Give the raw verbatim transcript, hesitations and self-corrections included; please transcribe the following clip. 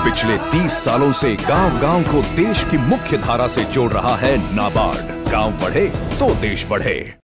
पिछले तीस सालों से गांव-गांव को देश की मुख्य धारा से जोड़ रहा है नाबार्ड। गांव बढ़े तो देश बढ़े।